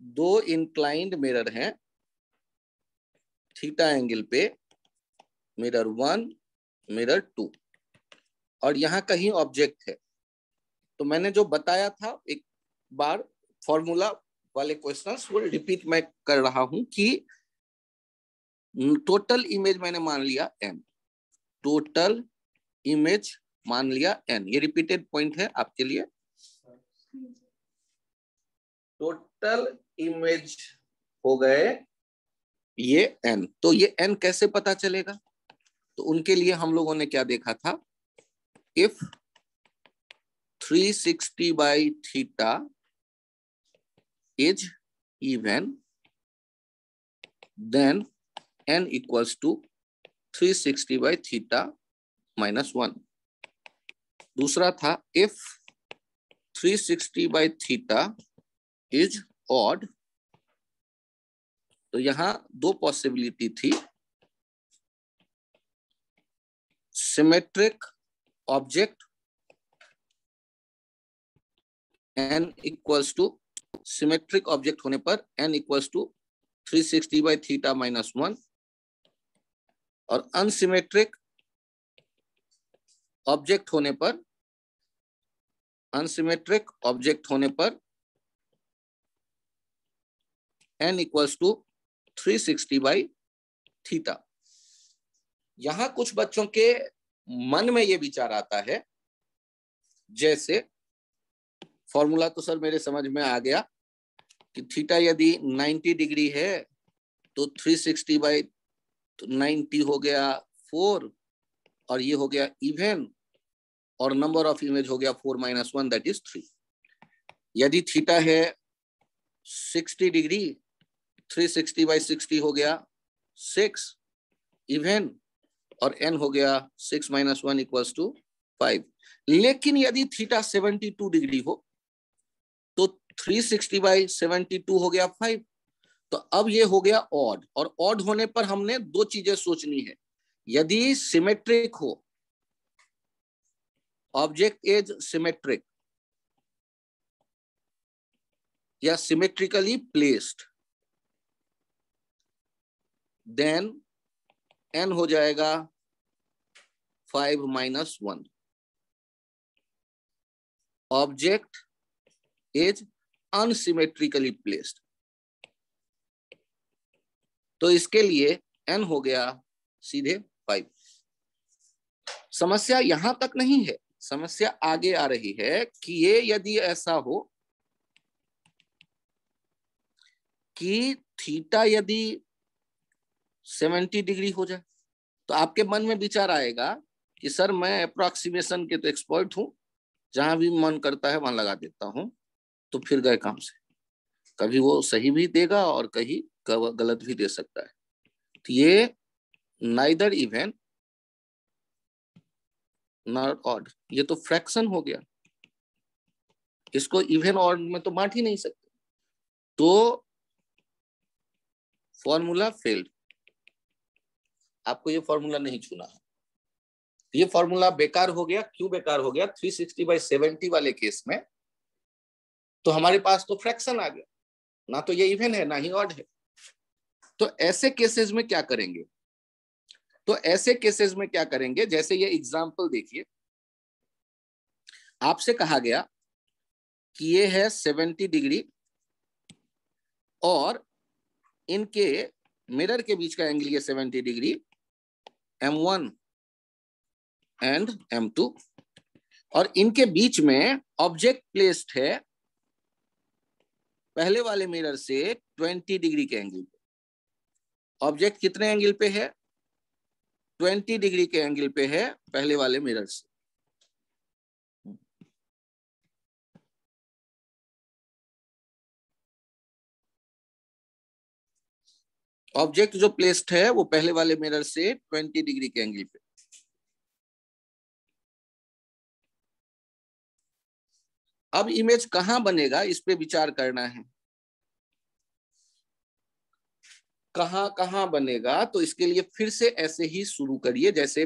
दो inclined mirror हैं theta angle पे, मिरर 1, मिरर 2, और यहाँ कहीं ऑब्जेक्ट है। तो मैंने जो बताया था एक बार फॉर्मूला वाले क्वेश्चंस वो रिपीट मैं कर रहा हूं कि टोटल इमेज मैंने मान लिया n, टोटल इमेज मान लिया n, ये रिपीटेड पॉइंट है आपके लिए। टोटल इमेज हो गए ये n, तो ये n कैसे पता चलेगा? तो उनके लिए हम लोगों ने क्या देखा था, if 360 by theta is even, then n equals to 360 by theta minus 1. दूसरा था if 360 by theta is odd, तो यहां दो पॉसिबिलिटी थी, symmetric object n equals two, symmetric object होने पर n equals two 360 by theta minus 1, और unsymmetric object होने पर, अनसिमेट्रिक ऑब्जेक्ट होने पर n equals two 360 by theta. यहां कुछ बच्चों के मन में ये विचार आता है, जैसे फॉर्मूला तो सर मेरे समझ में आ गया कि थीटा यदि 90 डिग्री है तो 360 by 90 हो गया 4, और ये हो गया इवन, और नंबर ऑफ इमेज हो गया 4 minus 1 दैट इज 3। यदि थीटा है 60 डिग्री, 360 by 60 हो गया 6 इवन, और n हो गया 6 minus 1 इक्वल्स टू 5। लेकिन यदि थीटा 72 डिग्री हो तो 360 by 72 हो गया 5, तो अब ये हो गया ऑड, और ऑड होने पर हमने दो चीजें सोचनी है, यदि सिमेट्रिक हो, ऑब्जेक्ट इज सिमेट्रिक या सिमेट्रिकली प्लेस्ड, देन n हो जाएगा 5 minus 1, object is unsymmetrically placed, तो इसके लिए n हो गया सीधे 5। समस्या यहां तक नहीं है, समस्या आगे आ रही है कि ये यदि ऐसा हो कि थीटा यदि 70 डिग्री हो जाए, तो आपके मन में विचार आएगा कि सर मैं अप्रोक्सीमेशन के तो एक्सपर्ट हूं, जहां भी मन करता है वहां लगा देता हूं, तो फिर गए काम से। कभी वो सही भी देगा और कहीं गलत भी दे सकता है। तो ये नाइदर इवन नॉट ऑड, ये तो फ्रैक्शन हो गया, इसको इवन ऑड में तो बांट ही नहीं सकते, तो फॉर्मूला फेल्ड। आपको ये फॉर्मूला नहीं छूना है, ये फॉर्मूला बेकार हो गया। क्यों बेकार हो गया? 360 by 70 वाले केस में तो हमारे पास तो फ्रैक्शन आ गया, ना तो ये इवन है ना ही ऑड है। तो ऐसे केसेस में क्या करेंगे? तो ऐसे केसेस में क्या करेंगे, जैसे ये एग्जांपल देखिए, आपसे कहा गया कि ये है 70 डिग्री और इनके मिरर के बीच का एंगल ये 70 डिग्री, M1 एंड M2, और इनके बीच में ऑब्जेक्ट प्लेस्ड है पहले वाले मिरर से 20 डिग्री के एंगल पे। ऑब्जेक्ट कितने एंगल पे है? 20 डिग्री के एंगल पे है पहले वाले मिरर से। ऑब्जेक्ट जो प्लेस्ड है वो पहले वाले मिरर से 20 डिग्री के एंगल पे। अब इमेज कहां बनेगा इस पे विचार करना है, कहां कहां बनेगा। तो इसके लिए फिर से ऐसे ही शुरू करिए, जैसे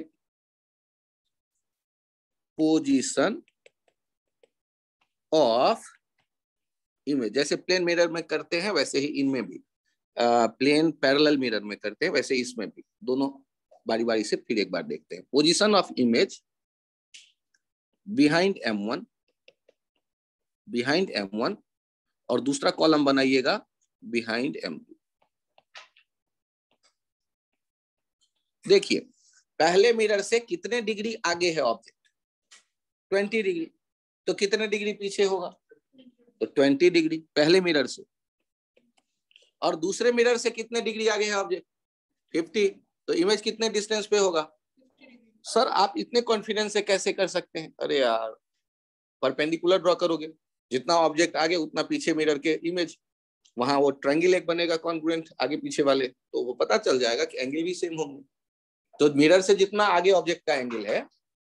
पोजीशन ऑफ इमेज, जैसे प्लेन मिरर में करते हैं वैसे ही इनमें भी, प्लेन पैरेलल मिरर में करते हैं वैसे इसमें भी, दोनों बारी बारी से फिर एक बार देखते हैं। Position of image behind M1, behind M1, और दूसरा कॉलम बनाइएगा बिहाइंड M2। देखिए पहले मिरर से कितने डिग्री आगे है ऑब्जेक्ट, 20 डिग्री, तो कितने डिग्री पीछे होगा, तो 20 डिग्री पहले मिरर से। और दूसरे मिरर से कितने डिग्री आगे है ऑब्जेक्ट, 50, तो इमेज कितने डिस्टेंस पे होगा। सर आप इतने कॉन्फिडेंस से कैसे कर सकते हैं, अरे यार परपेंडिकुलर ड्रॉ करोगे, जितना ऑब्जेक्ट आगे उतना पीछे मिरर के इमेज, वहां वो ट्रायंगल एक बनेगा कॉन्ग्रुएंट आगे पीछे वाले, तो वो पता चल जाएगा कि एंगल भी सेम होंगे। तो मिरर से जितना आगे ऑब्जेक्ट का एंगल है,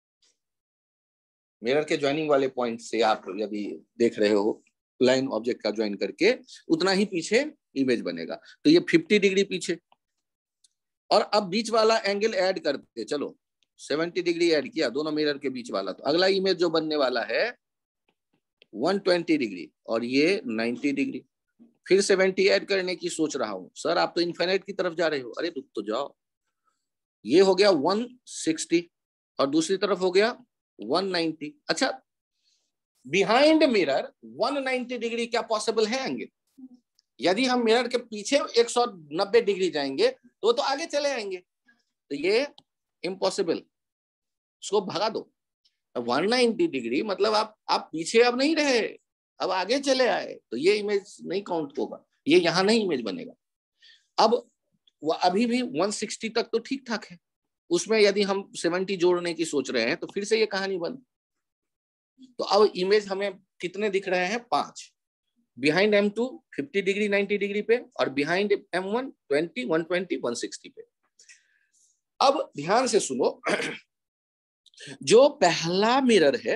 मिरर के ज्वाइनिंग वाले पॉइंट से आप यदि देख रहे हो लाइन ऑब्जेक्ट का ज्वाइन करके, उतना ही पीछे इमेज बनेगा। तो ये 50 डिग्री पीछे, और अब बीच वाला एंगल ऐड करते चलो, 70 डिग्री ऐड किया दोनों मिरर के बीच वाला, तो अगला इमेज जो बनने वाला है 120 डिग्री और ये 90 डिग्री। फिर 70 ऐड करने की सोच रहा हूं, सर आप तो इन्फिनिट की तरफ जा रहे हो, अरे रुक तो जाओ, ये हो गया 160 और दूसरी तरफ हो गया 190। अच्छा बिहाइंड मिरर 190 डिग्री क्या पॉसिबल है एंगल, यदि हम मिरर के पीछे 190 डिग्री जाएंगे तो आगे चले आएंगे, तो ये इम्पॉसिबल, इसको भगा दो। 190 डिग्री मतलब आप पीछे अब नहीं रहे, अब आगे चले आए, तो ये इमेज नहीं काउंट होगा, ये यहां नहीं इमेज बनेगा। अब वो अभी भी 160 तक तो ठीक ठाक है, उसमें यदि हम 70 जोड़ने की सोच रहे हैं तो फिर से ये कहानी बंद। तो अब इमेज हमें कितने दिख रहे हैं, 5, बिहाइंड M2 50 डिग्री 90 डिग्री पे, और बिहाइंड M1 20 120 160 पे। अब ध्यान से सुनो, जो पहला मिरर है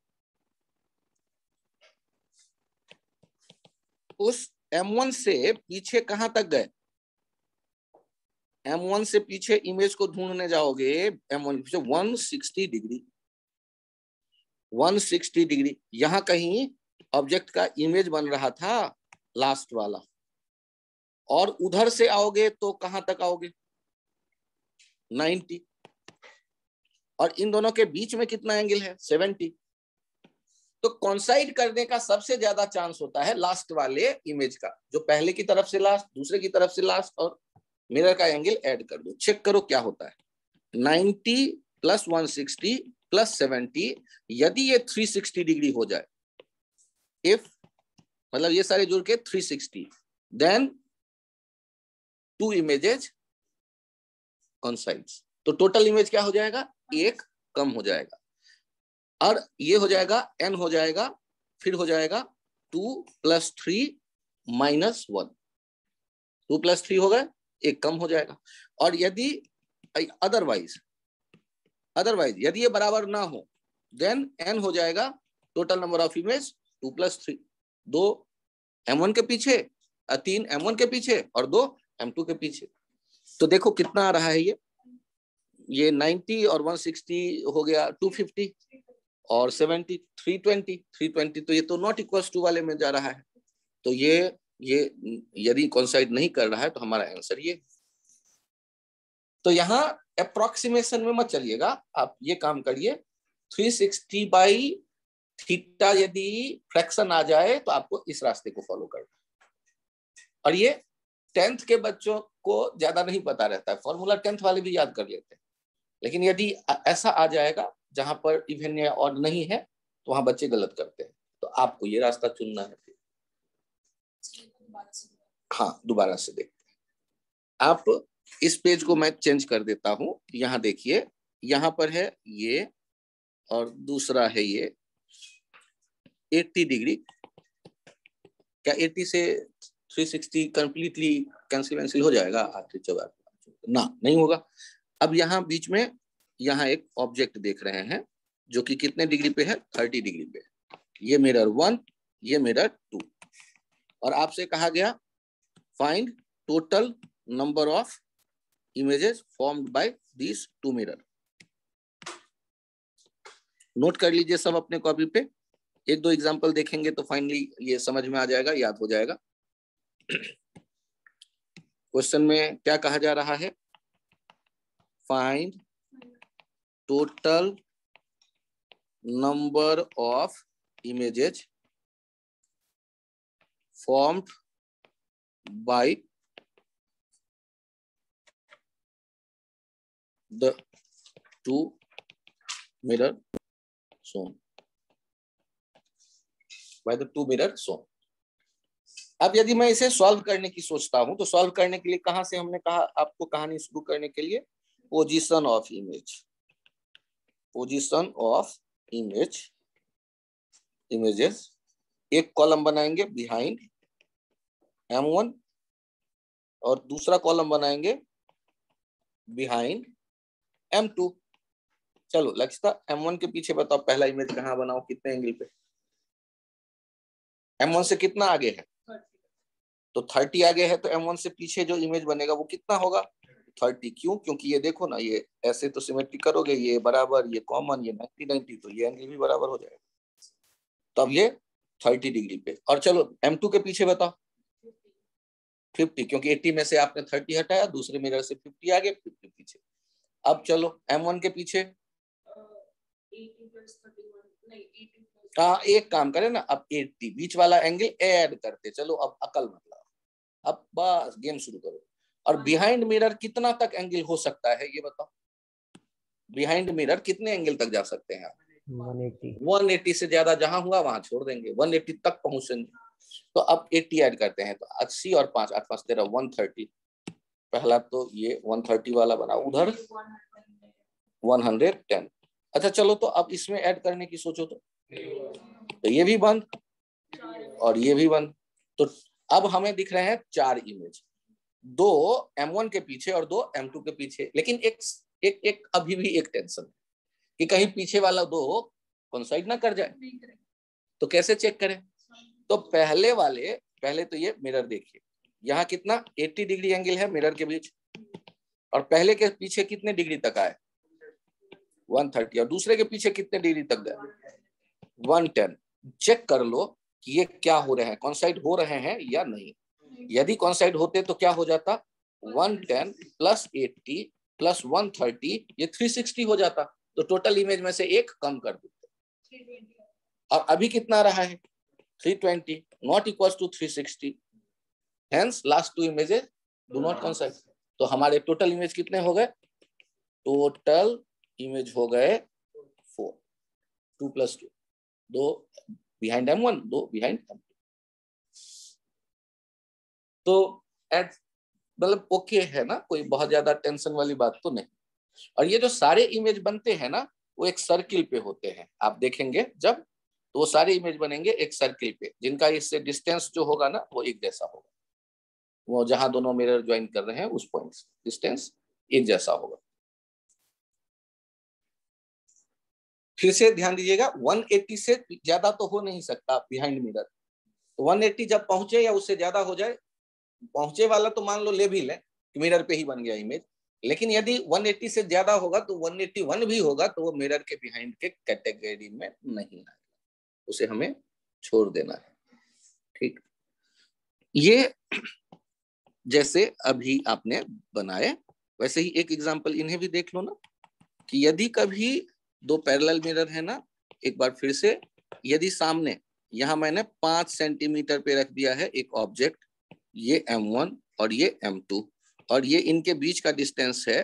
उस M1 से पीछे कहां तक गए, M1 से पीछे इमेज को ढूंढने जाओगे, M1 पीछे 160 डिग्री, 160 डिग्री, यहां कहीं ऑब्जेक्ट का इमेज बन रहा था लास्ट वाला, और उधर से आओगे तो कहां तक आओगे 90, और इन दोनों के बीच में कितना एंगल है 70। तो कॉन्साइड करने का सबसे ज्यादा चांस होता है लास्ट वाले इमेज का, जो पहले की तरफ से लास्ट, दूसरे की तरफ से लास्ट, और मिरर का एंगल ऐड कर दो, चेक करो क्या होता है। 90 प्लस 160 प्लस 70, यदि ये 360 डिग्री हो जाए, इफ मतलब ये सारे जुड़ के 360, देन 2 इमेजेस कॉन्साइड्स, तो टोटल इमेज क्या हो जाएगा, 1 कम हो जाएगा, और ये हो जाएगा n हो जाएगा, फिर हो जाएगा 2 + 3 - 1, 2 + 3 हो गए, 1 कम हो जाएगा। और यदि अदरवाइज यदि ये बराबर ना हो, देन n हो जाएगा total number of image 2 + 3, 2 M1 के पीछे, 3 M1 के पीछे और 2 M2 के पीछे। तो देखो कितना आ रहा है, ये 90 और 160 हो गया 250, और 70 320, तो ये तो नॉट इक्वल्स टू वाले में जा रहा है, तो ये यदि कोइंसाइड नहीं कर रहा है तो हमारा आंसर ये। तो यहाँ अप्रोक्सीमेशन में मत चलिएगा, आप ये काम करिए, 360/θ यदि फ्रैक्शन आ जाए तो आपको इस रास्ते को फॉलो करना। और ये 10th के बच्चों को ज्यादा नहीं पता रहता है, फॉर्मूला 10th वाले भी याद कर लेते हैं, लेकिन यदि ऐसा आ जाएगा जहां पर इवन या ऑड नहीं है तो वहां बच्चे गलत करते हैं, तो आपको ये रास्ता चुनना है। फिर हाँ दोबारा से देखते हैं, आप इस पेज को मैं चेंज कर देता हूं, यहाँ देखिए, यहाँ पर है ये और दूसरा है ये 80 डिग्री, क्या 80 से 360 कंप्लीटली कैंसिल हो जाएगा, ना नहीं होगा। अब यहाँ बीच में यहाँ एक ऑब्जेक्ट देख रहे हैं जो कि कितने डिग्री पे है, 30 डिग्री पे, ये मिरर 1, ये मिरर 2, और आपसे कहा गया find total number of images formed by these 2 mirror. नोट कर लीजिए सब अपने कॉपी पे, एक दो एग्जांपल देखेंगे तो फाइनली ये समझ में आ जाएगा, याद हो जाएगा। क्वेश्चन में क्या कहा जा रहा है? Find total number of images formed by the two mirror shown. By the two mirror shown. अब यदि मैं इसे सॉल्व करने की सोचता हूं तो सॉल्व करने के लिए कहां से हमने कहा आपको कहानी शुरू करने के लिए? Position of image, position of images. एक कॉलम बनाएंगे बिहाइंड M1 और दूसरा कॉलम बनाएंगे बिहाइंड M2। चलो लक्षिता, M1 के पीछे बताओ पहला इमेज कहाँ बनाओ, कितने एंगल पे? M1 से कितना आगे है? 30। तो 30 आगे है तो M1 से पीछे जो इमेज बनेगा वो कितना होगा? 30। क्यों? क्योंकि ये देखो ना, ये ऐसे तो सिमेट्री करोगे, ये बराबर, ये कॉमन, ये 90-90, तो ये एंगल भी बराबर हो जाएगा। तो अब ये 30 डिग्री पे। और चलो M2 के पीछे बताओ 50, क्योंकि 80 में से आपने 30 हटाया, दूसरे मिरर से 50 आगे, 50 पीछे। अब चलो M1 के पीछे 80 हाँ, एक काम करें ना, अब 80 बीच वाला एंगल ऐड करते चलो। अब अकल मतलब, अब बस गेम शुरू करो। और बिहाइंड मिरर कितना तक एंगल हो सकता है ये बताओ? बिहाइंड मिरर कितने एंगल तक जा सकते हैं? 180 से ज्यादा जहां हुआ वहां छोड़ देंगे, 180 तक पहुंचेंगे। तो अब 80 ऐड करते हैं, तो 80 और 5, 8 5 13, 130। पहला तो ये 130 वाला बना, उधर 110। अच्छा चलो, तो अब इसमें ऐड करने की सोचो तो ये भी बंद और ये भी बंद। तो अब हमें दिख रहे हैं 4 इमेज, 2 M1 के पीछे और 2 M2 के पीछे। लेकिन एक अभी भी एक टेंशन है कि कहीं पीछे वाला 2 कोइंसाइड ना कर जाए। तो कैसे चेक करें? तो पहले तो ये मिरर देखिए, यहाँ कितना 80 डिग्री एंगल है मिरर के बीच, और पहले के पीछे कितने डिग्री तक आए? 130। और दूसरे के पीछे कितने डिग्री तक गए? 110। चेक कर लो कि ये क्या हो रहे हैं, कोइंसाइड हो रहे हैं या नहीं। यदि कोइंसाइड होते तो क्या हो जाता? 110 प्लस 80 प्लस 130, ये 360 हो जाता। तो टोटल इमेज में से एक कम कर देते। और अभी कितना रहा है? 320, not equal to 360। Hence last 2 images do not coincide. तो हमारे टोटल इमेज कितने हो गए? टोटल इमेज हो गए 4, 2 + 2, 2 बिहाइंड M1, 2 बिहाइंड M2। तो मतलब ओके है ना, कोई बहुत ज्यादा टेंशन वाली बात तो नहीं। और ये जो सारे इमेज बनते हैं ना, वो एक सर्किल पे होते हैं। आप देखेंगे जब, तो वो सारे इमेज बनेंगे एक सर्किल पे, जिनका इससे डिस्टेंस जो होगा ना वो एक जैसा होगा। वो जहां दोनों मिरर ज्वाइन कर रहे हैं उस पॉइंट से डिस्टेंस एक जैसा होगा। फिर से ध्यान दीजिएगा, 180 से ज्यादा तो हो नहीं सकता बिहाइंड मिरर। तो 180 जब पहुंचे या उससे ज्यादा हो जाए, पहुंचे वाला तो मान लो ले भी ले कि मिरर पे ही बन गया इमेज, लेकिन यदि 180 से ज्यादा होगा तो 181 भी होगा तो वो मिरर के बिहाइंड के कैटेगरी में नहीं आएगा, उसे हमें छोड़ देना है। ठीक, ये जैसे अभी आपने बनाए वैसे ही एक एग्जांपल इन्हें भी देख लो ना, कि यदि कभी 2 पैरेलल मिरर है ना, एक बार फिर से, यदि सामने यहां मैंने 5 सेंटीमीटर पे रख दिया है एक ऑब्जेक्ट, ये M1 और ये M2, और ये इनके बीच का डिस्टेंस है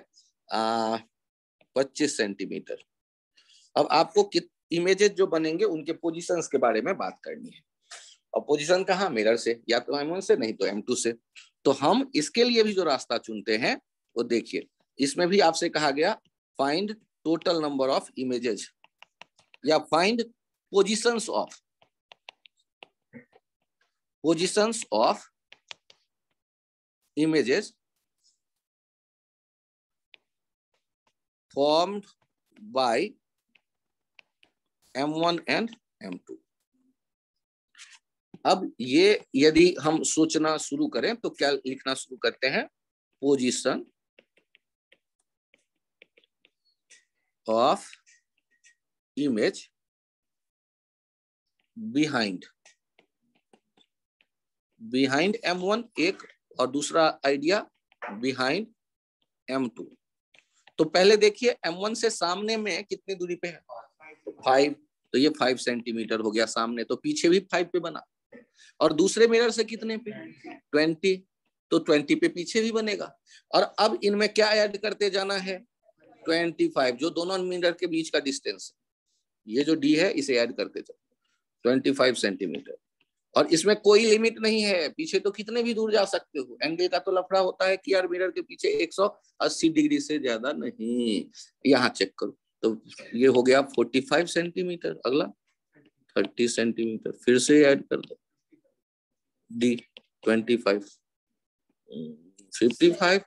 25 सेंटीमीटर। अब आपको इमेजेस जो बनेंगे उनके पोजीशंस के बारे में बात करनी है। और पोजीशन कहाँ? मिरर से, या तो M1 से, नहीं तो M2 से। तो हम इसके लिए भी जो रास्ता चुनते हैं वो देखिए, इसमें भी आपसे कहा गया find total number of images या find positions of images formed by M1 and M2। अब ये यदि हम सोचना शुरू करें तो क्या लिखना शुरू करते हैं? Position of image behind M1 एक, और दूसरा आइडिया बिहाइंड M2। तो पहले देखिए M1 से सामने में कितनी दूरी पे है, 5, तो ये 5 सेंटीमीटर हो गया सामने, तो पीछे भी 5 पे बना। और दूसरे मिरर से कितने पे, 20, तो 20 पे पीछे भी बनेगा। और अब इनमें क्या ऐड करते जाना है, 25, जो दोनों मिरर के बीच का डिस्टेंस है, ये जो D है इसे ऐड करते जाओ, 25 सेंटीमीटर। और इसमें कोई लिमिट नहीं है, पीछे तो कितने भी दूर जा सकते हो। एंगल का तो लफड़ा होता है कि यार मिरर के पीछे 180 डिग्री से ज्यादा नहीं। यहाँ चेक करो, तो ये हो गया 45 सेंटीमीटर। अगला 30 सेंटीमीटर, फिर से ऐड कर दो, D 25, 55,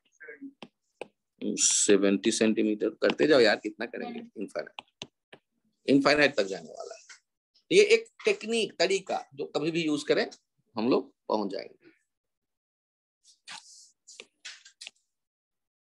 70 सेंटीमीटर, करते जाओ यार, कितना करेंगे, इनफाइनाइट तक जाने वाला है। ये एक टेक्निक, तरीका जो कभी भी यूज करें हम लोग पहुंच जाएंगे।